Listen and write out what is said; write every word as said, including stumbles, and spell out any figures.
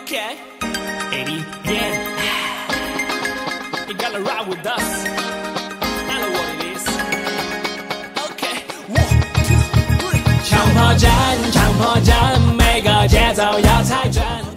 Okay. eighty yen. You gotta ride with us. I know what it is. Okay. One, two, three. 强迫症，强迫症，每个节奏要踩准。